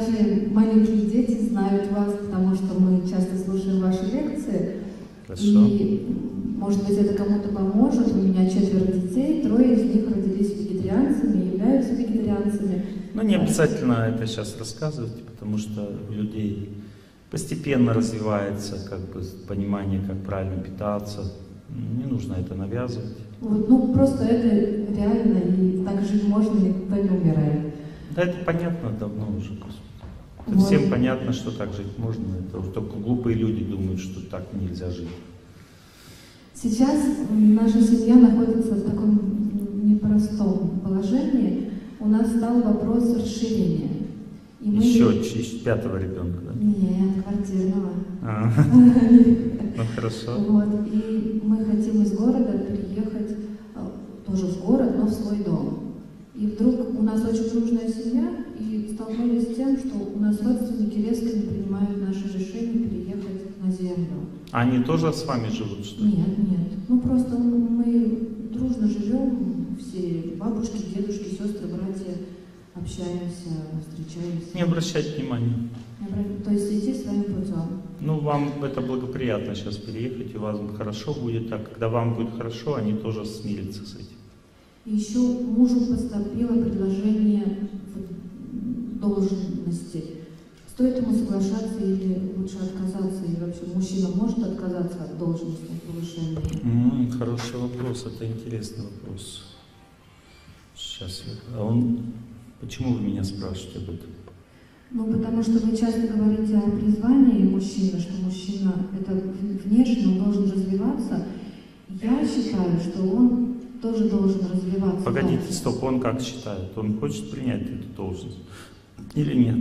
даже маленькие дети знают вас, потому что мы часто слушаем ваши лекции. Хорошо. И, может быть, это кому-то поможет. У меня 4 детей, 3 из них родились вегетарианцами, являются вегетарианцами. Ну, не обязательно это сейчас рассказывать, потому что у людей постепенно развивается как бы понимание, как правильно питаться. Не нужно это навязывать. Вот, ну, просто это реально, и так жить можно, и никто не умирает. Да, это понятно давно уже, Господи. Это Вот. всем понятно, что так жить можно. Это только глупые люди думают, что так нельзя жить. Сейчас наша семья находится в таком непростом положении. У нас стал вопрос расширения. И мы... Еще 5-го ребенка, да? Нет, квартирного. Ну хорошо. Вот. И мы хотим из города переехать тоже в город, но в свой дом. И вдруг у нас очень дружная семья, и столкнулись с тем, что у нас родственники резко не принимают наше решение переехать на землю. А они тоже с вами живут, что ли? Нет, нет. Ну просто мы дружно живем, все бабушки, дедушки, сестры, братья, общаемся, встречаемся. Не обращайте внимания. То есть идти своим путем. Ну, вам это благоприятно сейчас переехать, и у вас хорошо будет, а когда вам будет хорошо, они тоже смирятся с этим. Еще мужу поступило предложение должности. Стоит ему соглашаться или лучше отказаться? И вообще мужчина может отказаться от должностных повышений? Хороший вопрос, это интересный вопрос. Сейчас я... Почему вы меня спрашиваете об этом? Ну, потому что вы часто говорите о призвании мужчины, что мужчина это внешне, он должен развиваться. Я считаю, что он тоже должен развиваться. Погодите, стоп, он как считает? Он хочет принять эту должность или нет?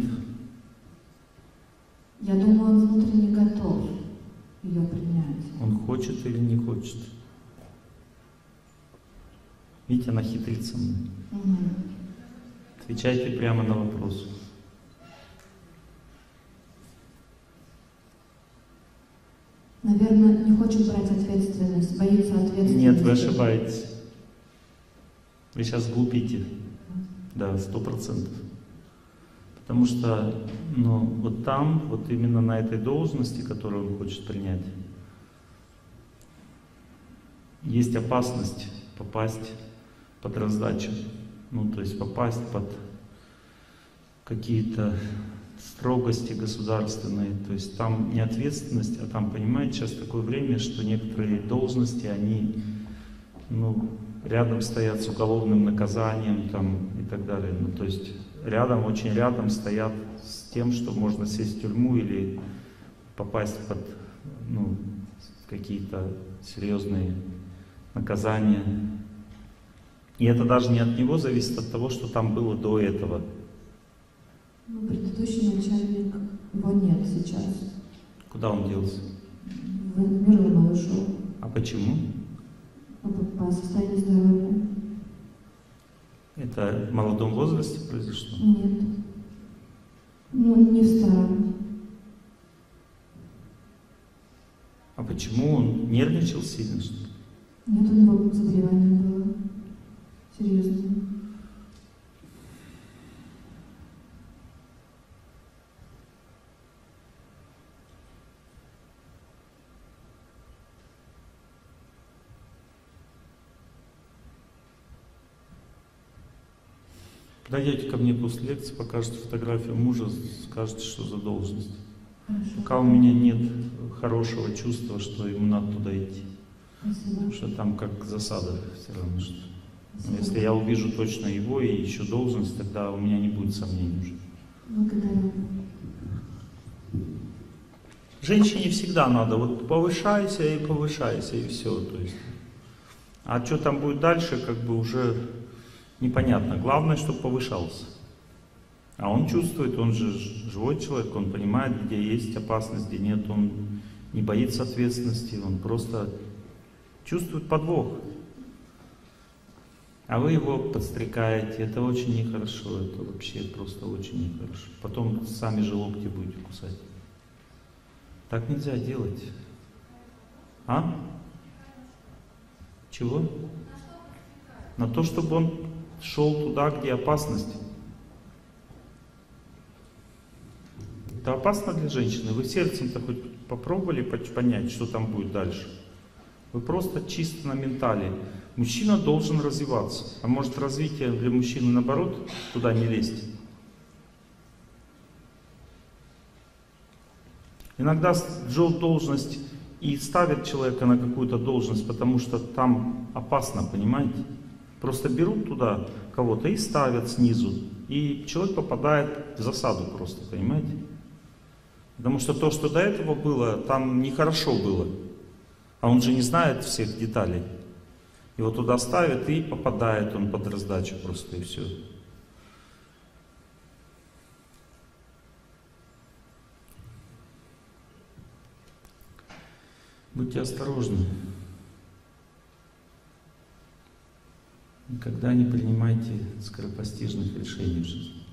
Я думаю, он внутренне готов ее принять. Он хочет или не хочет? Видите, она хитрит со мной. Отвечайте прямо на вопрос. Наверное, не хочет брать ответственность, боится ответственности. Нет, вы ошибаетесь. Вы сейчас глупите. Да, 100%. Потому что, вот там, вот именно на этой должности, которую он хочет принять, есть опасность попасть под раздачу. То есть попасть под какие-то строгости государственные. То есть там не ответственность, а там, понимаете, сейчас такое время, что некоторые должности, они, рядом стоят с уголовным наказанием там, и так далее. То есть рядом, очень рядом стоят с тем, что можно сесть в тюрьму или попасть под какие-то серьезные наказания. И это даже не от него зависит, от того, что там было до этого. Предыдущий начальник, его нет сейчас. Куда он делся? В мир он ушел. А почему? По состоянию здоровья. Это в молодом возрасте произошло? Нет. Не в старом. А почему он нервничал сильно, что ли? Нет, у него заболевание было. Серьезное. Подойдете ко мне после лекции, покажете фотографию мужа, скажете, что за должность. Хорошо. Пока у меня нет хорошего чувства, что ему надо туда идти. Спасибо. Потому что там как засада все равно. Что... Если я увижу точно его и еще должность, тогда у меня не будет сомнений уже. Благодарю. Женщине всегда надо, вот повышайся, и все. То есть. А что там будет дальше, как бы уже непонятно. Главное, чтобы повышался. А он чувствует, он же живой человек, он понимает, где есть опасность, где нет, он не боится ответственности, он просто чувствует подвох. А вы его подстрекаете, это очень нехорошо, это вообще просто очень нехорошо. Потом сами же локти будете кусать. Так нельзя делать. А? Чего? На то, чтобы он шел туда, где опасность. Это опасно для женщины. Вы сердцем-то хоть попробовали понять, что там будет дальше? Вы просто чисто на ментале. Мужчина должен развиваться. А может развитие для мужчины наоборот туда не лезть? Иногда должность и ставят человека на какую-то должность, потому что там опасно, понимаете? Просто берут туда кого-то и ставят снизу. И человек попадает в засаду просто, понимаете? Потому что то, что до этого было, там нехорошо было. А он же не знает всех деталей. Его туда ставят и попадает он под раздачу просто, и все. Будьте осторожны. Никогда не принимайте скоропостижных решений в жизни.